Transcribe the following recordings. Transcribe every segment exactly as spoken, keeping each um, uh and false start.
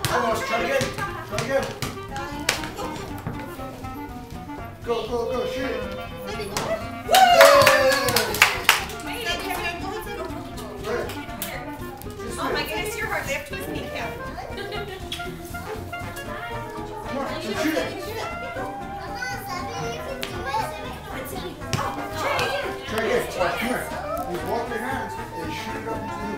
Almost. Try again. Try again. Go, go, go. Shoot it. Oh my goodness, you're hard. They have twist kneecap. Come on, so shoot it. Try again. Come here. You walk your hands and shoot it up into the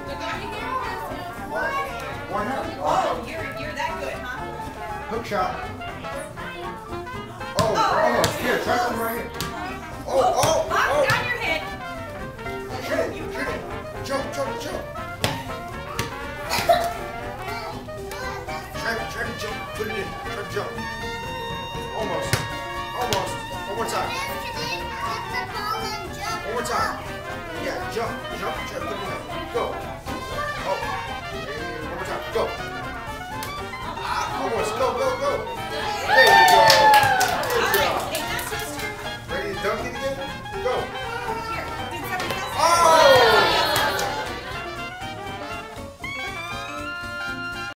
one hand. Oh, you're you're that good, huh? Hook shot. Oh, almost. Here, try something right here. Oh, oh, Up, oh. down your head. Shoot it, shoot it. Jump, jump, jump. Try, try to jump. Put it in. Try to jump. Almost. Almost. One more time. One more time. Yeah, jump, jump. Try to put it in. Go. Oh. And one more time. Go. Ah, almost. Go, go, go. Hey.